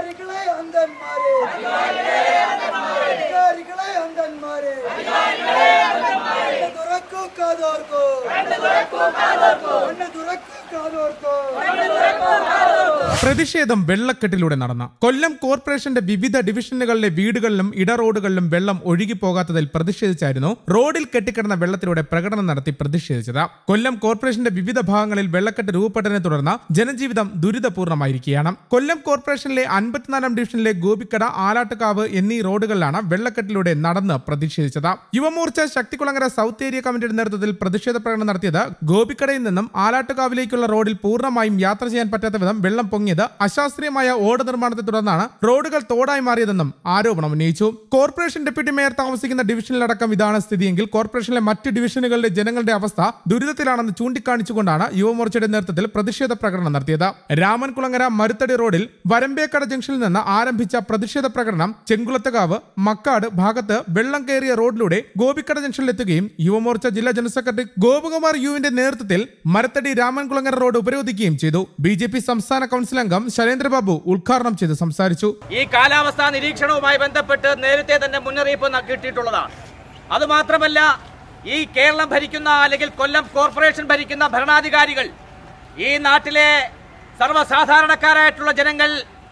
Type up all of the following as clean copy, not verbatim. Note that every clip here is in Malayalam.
പ്രതിഷേധം വെള്ളക്കെട്ടിലൂടെ നടന്ന കൊല്ലം കോർപ്പറേഷന്റെ വിവിധ ഡിവിഷനുകളിലെ വീടുകളിലും ഇടറോഡുകളിലും വെള്ളം ഒഴുകിപ്പോകാത്തതിൽ പ്രതിഷേധിച്ചായിരുന്നു റോഡിൽ കെട്ടിക്കിടന്ന വെള്ളത്തിലൂടെ പ്രകടനം നടത്തി പ്രതിഷേധിച്ചത്. കൊല്ലം കോർപ്പറേഷന്റെ വിവിധ ഭാഗങ്ങളിൽ വെള്ളക്കെട്ട് രൂപപ്പെട്ടതിനെ തുടർന്ന് ജനജീവിതം ദുരിതപൂർണ്ണമായിരിക്കുകയാണ്. കൊല്ലം കോർപ്പറേഷനിലെ 54-ാം ഡിവിഷനിലെ ഗോപിക്കട, ആലാട്ടുകാവ് എന്നീ റോഡുകളിലാണ് വെള്ളക്കെട്ടിലൂടെ നടന്ന് പ്രതിഷേധിച്ചത്. യുവമോർച്ച ശക്തികുളങ്ങര സൗത്ത് ഏരിയ കമ്മിറ്റിയുടെ നേതൃത്വത്തിൽ പ്രതിഷേധ പ്രകടനം നടത്തിയത് ഗോപിക്കടയിൽ നിന്നും ആലാട്ടുകാവിലേക്കുള്ള റോഡിൽ പൂർണ്ണമായും യാത്ര ചെയ്യാൻ പറ്റാത്ത വിധം വെള്ളം പൊങ്ങിയത് അശാസ്ത്രീയമായ ഓട നിർമ്മാണത്തെ തുടർന്നാണ് റോഡുകൾ തോടായി മാറിയതെന്നും ആരോപണം ഉന്നയിച്ചു. കോർപ്പറേഷൻ ഡെപ്യൂട്ടി മേയർ താമസിക്കുന്ന ഡിവിഷനിലടക്കം ഇതാണ് സ്ഥിതിയെങ്കിൽ കോർപ്പറേഷനിലെ മറ്റ് ഡിവിഷനുകളിലെ ജനങ്ങളുടെ അവസ്ഥ ദുരിതത്തിലാണെന്ന് ചൂണ്ടിക്കാണിച്ചുകൊണ്ടാണ് യുവമോർച്ചയുടെ നേതൃത്വത്തിൽ പ്രതിഷേധ പ്രകടനം നടത്തിയത്. രാമൻകുളങ്ങര മരുത്തടി റോഡിൽ വരമ്പേക്കട ജംഗ്ഷനിൽ നിന്ന് ആരംഭിച്ച പ്രതിഷേധ പ്രകടനം ചെങ്കുളത്തുകാവ്, മക്കാട് ഭാഗത്ത് വെള്ളം കയറിയ റോഡിലൂടെ ഗോപിക്കട ജംഗ്ഷനിലെത്തുകയും യുവമോർച്ച ജില്ലാ ജനറൽ സെക്രട്ടറി ഗോപകുമാർ യുവിന്റെ നേതൃത്വത്തിൽ മരത്തടി രാമൻകുളങ്ങര റോഡ് ഉപരോധിക്കുകയും ചെയ്തു. ബിജെപി സംസ്ഥാന കൗൺസിൽ അംഗം ശൈലേന്ദ്രബാബു ഉദ്ഘാടനം ചെയ്ത് സംസാരിച്ചു. ഈ കാലാവസ്ഥാ നിരീക്ഷണവുമായി ബന്ധപ്പെട്ട് നേരത്തെ തന്നെ മുന്നറിയിപ്പ് കിട്ടിയിട്ടുള്ളതാണ്. അതുമാത്രമല്ല, ഈ കേരളം ഭരിക്കുന്ന അല്ലെങ്കിൽ കൊല്ലം കോർപ്പറേഷൻ ഭരിക്കുന്ന ഭരണാധികാരികൾ ഈ നാട്ടിലെ സർവ്വസാധാരണക്കാരായിട്ടുള്ള ജനങ്ങൾ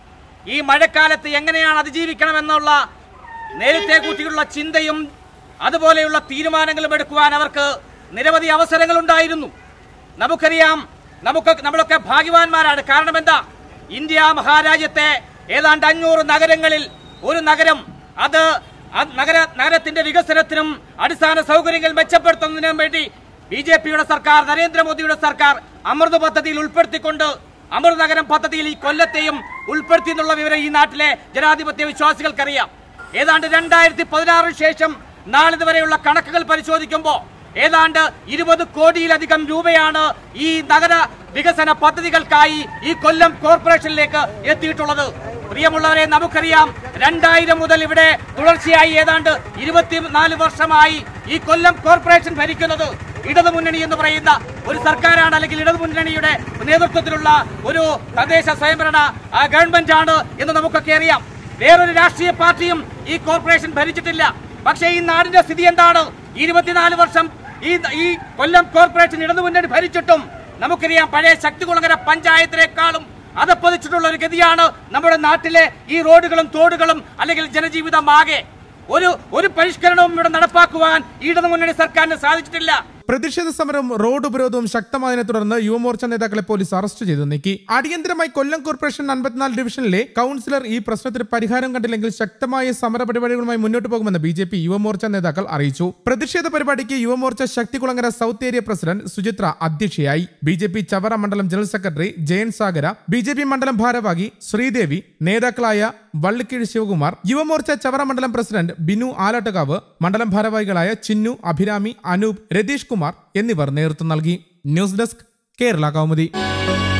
ഈ മഴക്കാലത്ത് എങ്ങനെയാണ് അതിജീവിക്കണമെന്നുള്ള നേരത്തെ കൂട്ടിയുള്ള ചിന്തയും അതുപോലെയുള്ള തീരുമാനങ്ങളും എടുക്കുവാൻ അവർക്ക് നിരവധി അവസരങ്ങൾ ഉണ്ടായിരുന്നു. നമുക്കറിയാം, നമ്മളൊക്കെ ഭാഗ്യവാന്മാരാണ്. കാരണം എന്താ, ഇന്ത്യ മഹാരാജ്യത്തെ ഏതാണ്ട് 500 നഗരങ്ങളിൽ ഒരു നഗരം അത് നഗരത്തിന്റെ വികസനത്തിനും അടിസ്ഥാന സൗകര്യങ്ങൾ മെച്ചപ്പെടുത്തുന്നതിനും വേണ്ടി ബിജെപിയുടെ സർക്കാർ, നരേന്ദ്രമോദിയുടെ സർക്കാർ അമൃത് പദ്ധതിയിൽ ഉൾപ്പെടുത്തിക്കൊണ്ട് അമൃത് നഗരം പദ്ധതിയിൽ ഈ കൊല്ലത്തെയും ഉൾപ്പെടുത്തി എന്നുള്ള വിവരം ഈ നാട്ടിലെ ജനാധിപത്യ വിശ്വാസികൾക്കറിയാം. ഏതാണ്ട് 2016 ശേഷം നാളിതുവരെയുള്ള കണക്കുകൾ പരിശോധിക്കുമ്പോൾ ഏതാണ്ട് 20 കോടിയിലധികം രൂപയാണ് ഈ നഗര വികസന പദ്ധതികൾക്കായി ഈ കൊല്ലം കോർപ്പറേഷനിലേക്ക് എത്തിയിട്ടുള്ളത്. പ്രിയമുള്ളവരെ, നമുക്കറിയാം 2000 മുതൽ ഇവിടെ തുടർച്ചയായി ഏതാണ്ട് 24 വർഷമായി ഈ കൊല്ലം കോർപ്പറേഷൻ ഭരിക്കുന്നത് ഇടതുമുന്നണി എന്ന് പറയുന്ന ഒരു സർക്കാരാണ്, അല്ലെങ്കിൽ ഇടതുമുന്നണിയുടെ നേതൃത്വത്തിലുള്ള ഒരു തദ്ദേശ സ്വയംഭരണ ഗവൺമെന്റ് ആണ് എന്ന് നമുക്കൊക്കെ അറിയാം. വേറൊരു രാഷ്ട്രീയ പാർട്ടിയും ഈ കോർപ്പറേഷൻ ഭരിച്ചിട്ടില്ല. പക്ഷേ ഈ നാടിന്റെ സ്ഥിതി എന്താണ്? 24 വർഷം ഈ കൊല്ലം കോർപ്പറേഷൻ ഇടതുമുന്നണി ഭരിച്ചിട്ടും നമുക്കറിയാം പഴയ ശക്തികുളങ്ങര പഞ്ചായത്തിനേക്കാളും അതപ്പതിച്ചിട്ടുള്ള ഒരു ഗതിയാണ് നമ്മുടെ നാട്ടിലെ ഈ റോഡുകളും തോടുകളും അല്ലെങ്കിൽ ജനജീവിതം ആകെ. ഒരു പരിഷ്കരണവും ഇവിടെ നടപ്പാക്കുവാൻ ഇടതുമുന്നണി സർക്കാരിന് സാധിച്ചിട്ടില്ല. പ്രതിഷേധ സമരവും റോഡ് ഉപരോധവും ശക്തമായതിനെ തുടർന്ന് യുവമോർച്ച നേതാക്കളെ പോലീസ് അറസ്റ്റ് ചെയ്തു നീക്കി. അടിയന്തരമായി കൊല്ലം കോർപ്പറേഷൻ 54 ഡിവിഷനിലെ കൗൺസിലർ ഈ പ്രശ്നത്തിന് പരിഹാരം കണ്ടില്ലെങ്കിൽ ശക്തമായ സമര പരിപാടികളുമായി മുന്നോട്ട് പോകുമെന്ന് ബിജെപി യുവമോർച്ച നേതാക്കൾ അറിയിച്ചു. പ്രതിഷേധ പരിപാടിക്ക് Yuva Morcha Sakthikulangara south area president Suchitra അധ്യക്ഷയായി. ബിജെപി ചവറ മണ്ഡലം ജനറൽ സെക്രട്ടറി ജയൻ സാഗര, ബിജെപി മണ്ഡലം ഭാരവാഹി ശ്രീദേവി, നേതാക്കളായ വള്ളിക്കീഴ് ശിവകുമാർ, യുവമോർച്ച ചവറ മണ്ഡലം പ്രസിഡന്റ് ബിനു ആലാട്ടുകാവ്, മണ്ഡലം ഭാരവാഹികളായ ചിന്നു, അഭിരാമി, അനൂപ്, രതീഷ് കുമാർ എന്നിവർ നേതൃത്വം നൽകി. News desk, Kerala Kaumudi.